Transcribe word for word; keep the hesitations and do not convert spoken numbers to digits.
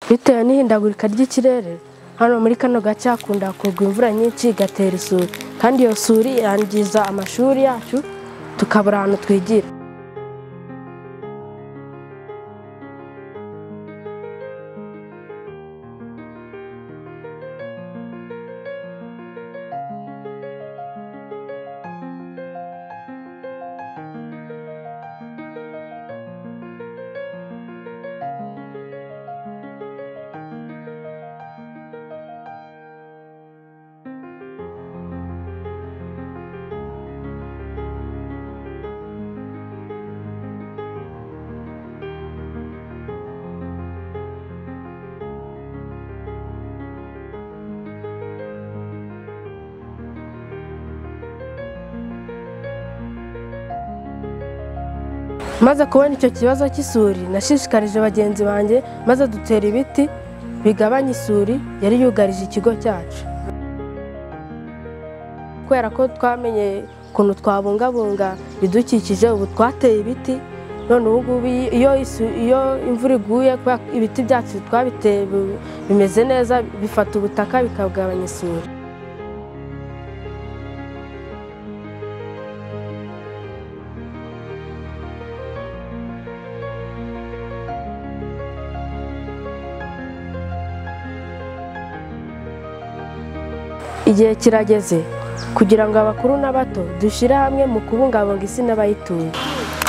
bitewe n'ihindagurika ry'ikirere hano muri kano gace hakunda kugwa imvura nyinshi igatera isuri, kandi iyo suri yangiza amashuri yacu tukabura ahantu twigira. Maze kubona icyo kibazo cy'isuri nashishikarije bagenzi banjye maze dutera ibiti bigabanya isuri yari yugarije ikigo cyacu. Kubera ko twamenye ukuntu twabungabunga bidukikije, ubu twateye ibiti none ubu ngubu iyo iyo imvura iguye ibiti byacu twabiteye bimeze neza, bifata ubutaka bikagabanya isuri. Igihe kirageze kugira ngo abakuru n'abato dushyire hamwe mu kubungabunga isi n'abayituye.